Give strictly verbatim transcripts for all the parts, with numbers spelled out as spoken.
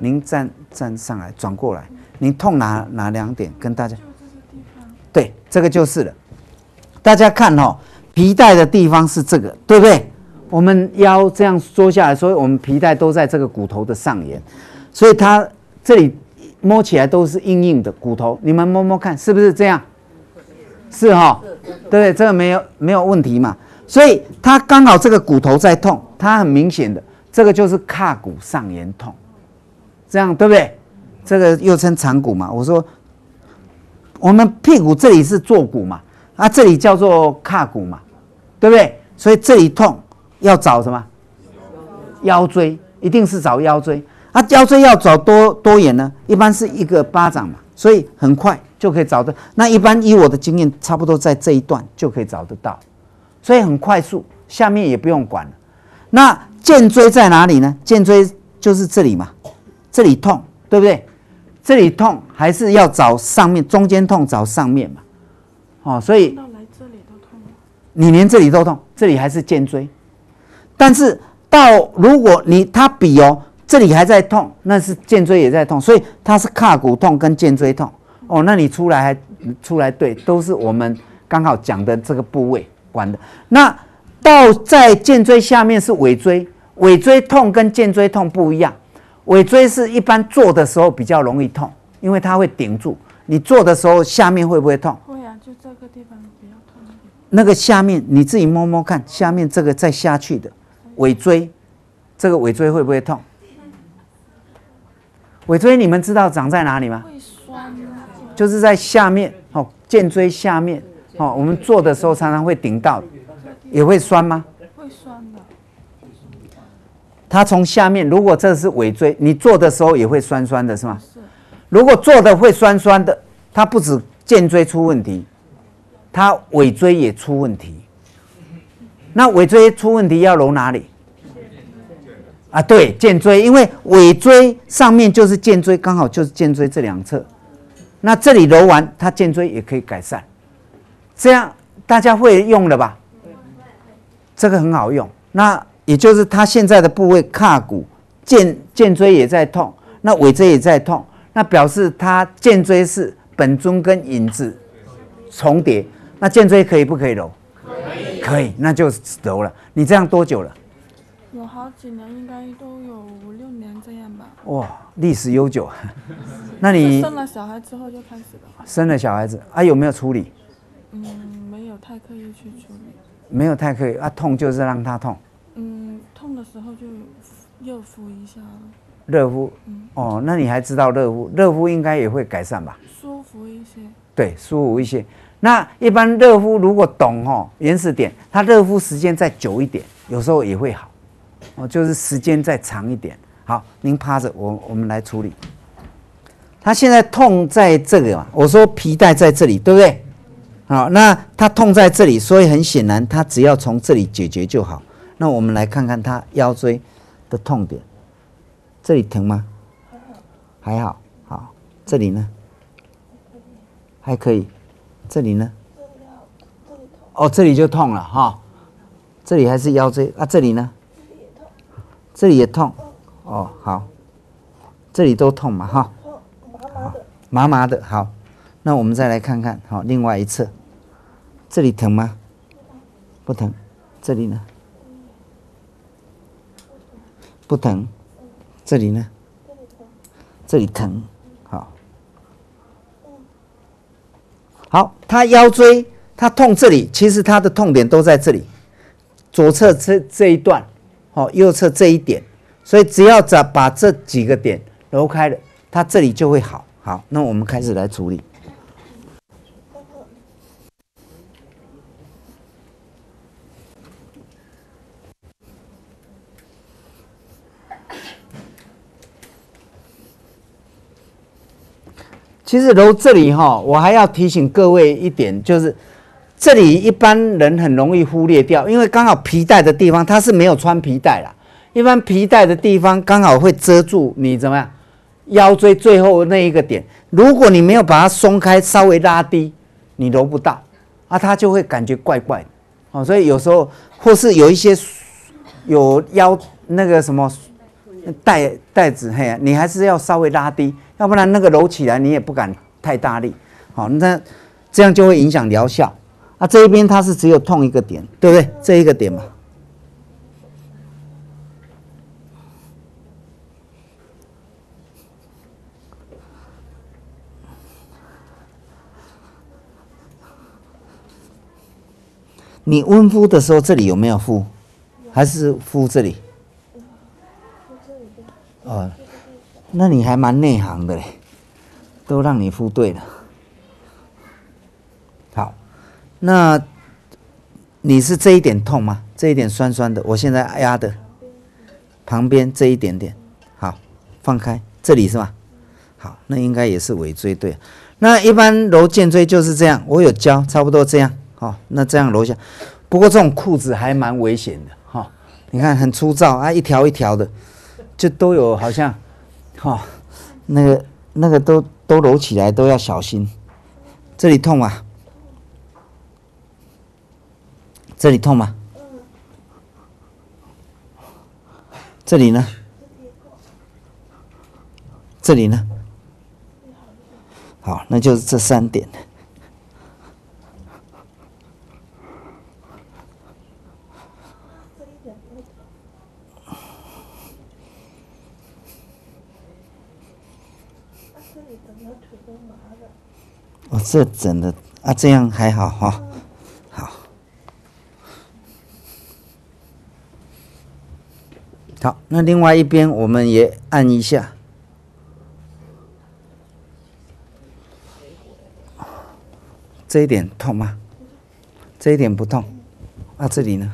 您站站上来，转过来，您痛哪哪两点？跟大家。对，这个就是了。大家看哦，皮带的地方是这个，对不对？我们腰这样缩下来，所以我们皮带都在这个骨头的上沿，所以它这里摸起来都是硬硬的骨头。你们摸摸看，是不是这样？是哈、哦，对不对？这个没有没有问题嘛。所以它刚好这个骨头在痛，它很明显的，这个就是髂骨上沿痛，这样对不对？这个又称长骨嘛。我说我们屁股这里是坐骨嘛，啊，这里叫做髂骨嘛，对不对？所以这里痛要找什么？腰椎，一定是找腰椎。啊，腰椎要找多多远呢？一般是一个巴掌嘛，所以很快就可以找到。那一般以我的经验，差不多在这一段就可以找得到，所以很快速，下面也不用管了。那肩椎在哪里呢？肩椎就是这里嘛，这里痛，对不对？这里痛还是要找上面，中间痛找上面嘛。哦，所以你连这里都痛，这里还是肩椎。但是到如果你它比哦，这里还在痛，那是肩椎也在痛，所以它是髂骨痛跟肩椎痛。哦，那你出来还出来对，都是我们刚好讲的这个部位管的。那到在肩椎下面是尾椎，尾椎痛跟肩椎痛不一样。尾椎是一般坐的时候比较容易痛，因为它会顶住。你坐的时候下面会不会痛？ 会啊，就这个地方比较痛一点。 那个下面你自己摸摸看，下面这个再下去的尾椎，这个尾椎会不会痛？尾椎你们知道长在哪里吗？ 会酸， 就是在下面哦，肩椎下面哦。我们坐的时候常常会顶到，也会酸吗？ 会酸的。 它从下面，如果这是尾椎，你坐的时候也会酸酸的，是吗？ 是。 如果坐的会酸酸的，它不止肩椎出问题，它尾椎也出问题。那尾椎出问题要揉哪里？啊，对，肩椎，因为尾椎上面就是肩椎，刚好就是肩椎这两侧。那这里揉完，它肩椎也可以改善。这样大家会用了吧？这个很好用。那也就是它现在的部位，髂骨、肩肩椎也在痛，那尾椎也在痛，那表示它肩椎是本尊跟引子重叠。那肩椎可以不可以揉？可以，可以，那就揉了。你这样多久了？ 有好几年，应该都有五六年这样吧。 哇，历史悠久。那你生了小孩之后就开始了。 生了小孩子啊，有没有处理？ 嗯，没有太刻意去处理。 没有太刻意啊，痛就是让它痛。 嗯，痛的时候就热敷一下。 热敷，嗯、哦，那你还知道热敷？热敷应该也会改善吧？ 舒服一些。 对，舒服一些。那一般热敷如果懂哦，原始点，它热敷时间再久一点，有时候也会好。哦，就是时间再长一点。好，您趴着，我我们来处理。他现在痛在这个嘛，我说皮带在这里，对不对？好，那他痛在这里，所以很显然，他只要从这里解决就好。那我们来看看他腰椎的痛点，这里疼吗？还好，好，这里呢？还可以，这里呢？哦，这里就痛了哈，这里还是腰椎啊，这里呢？这里也痛，哦，好，这里都痛嘛，哈，好，麻麻的，好，那我们再来看看，好，另外一侧，这里疼吗？不疼，这里呢？不疼，这里呢？这里疼，好，好，他腰椎他痛这里，其实他的痛点都在这里，左侧这这一段。哦，右侧这一点，所以只要把把这几个点揉开了，它这里就会好。好，那我们开始来处理。其实揉这里哈，我还要提醒各位一点，就是这里一般人很容易忽略掉，因为刚好皮带的地方它是没有穿皮带啦。一般皮带的地方刚好会遮住你怎么样腰椎最后那一个点，如果你没有把它松开，稍微拉低，你揉不到啊，它就会感觉怪怪的哦。所以有时候或是有一些有腰那个什么带带子嘿，你还是要稍微拉低，要不然那个揉起来你也不敢太大力。好，那这样就会影响疗效。啊，这一边它是只有痛一个点，对不对？这一个点嘛。你温敷的时候，这里有没有敷？还是敷这里？哦，那你还蛮内行的嘞，都让你敷对了。好，那你是这一点痛吗？这一点酸酸的，我现在压的旁边这一点点，好，放开，这里是吧？好，那应该也是尾椎对。那一般揉肩椎就是这样，我有教，差不多这样。好，那这样揉下，不过这种裤子还蛮危险的哈、哦。你看很粗糙啊，一条一条的，就都有好像，哈、哦，那个那个都都揉起来都要小心。这里痛吗？这里痛吗？这里呢？这里呢？好，那就是这三点。哦，这整的啊，这样还好哈、哦，好，好，那另外一边我们也按一下，这一点痛吗？这一点不痛，啊，这里呢？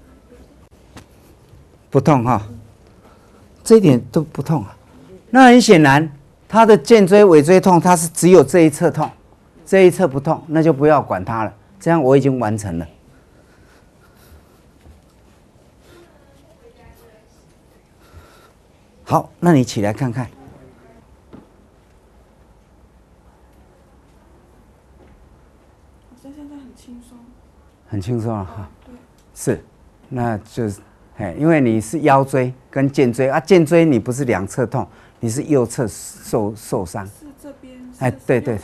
不痛哈、哦，这一点都不痛啊，那很显然，他的肩椎、尾椎痛，他是只有这一侧痛。这一侧不痛，那就不要管它了。这样我已经完成了。好，那你起来看看。 我现在很轻松。 很轻松了哈。 对。是， 那就是，哎，因为你是腰椎跟肩椎啊，肩椎你不是两侧痛，你是右侧受受伤。 是这边。 哎，对对。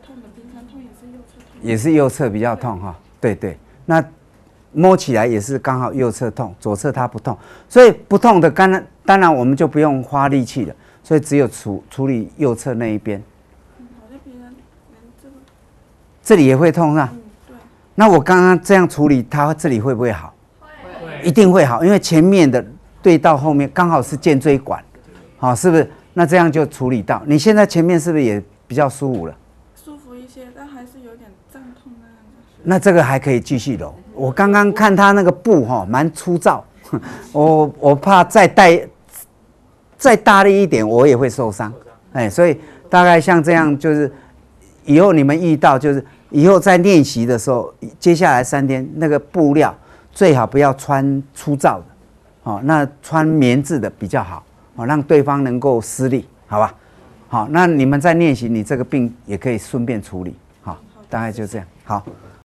也是右侧比较痛哈，对对，那摸起来也是刚好右侧痛，左侧它不痛，所以不痛的当然当然我们就不用花力气了，所以只有处处理右侧那一边。 嗯，好像别人这个这里也会痛是吧？ 嗯，对。 那我刚刚这样处理，它这里会不会好？会，一定会好，因为前面的对到后面刚好是肩椎管，好、哦，是不是？那这样就处理到。你现在前面是不是也比较舒服了？ 舒服一些，但还是有点胀痛那样子。 那这个还可以继续揉。我刚刚看他那个布哈，蛮粗糙，我我怕再带再大力一点，我也会受伤。哎，所以大概像这样，就是以后你们遇到，就是以后在练习的时候，接下来三天那个布料最好不要穿粗糙的，哦，那穿棉质的比较好，哦，让对方能够施力，好吧？好，那你们在练习，你这个病也可以顺便处理，好，大概就这样，好。